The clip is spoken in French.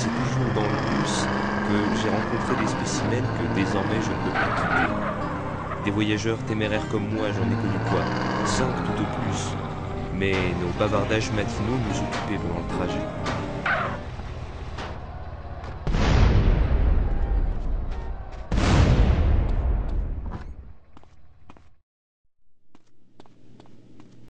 c'est toujours dans le bus que j'ai rencontré des spécimens que désormais je ne peux plus quitter. Des voyageurs téméraires comme moi, j'en ai connu quoi? 5 tout au plus. Mais nos bavardages matinaux nous occupaient pendant le trajet.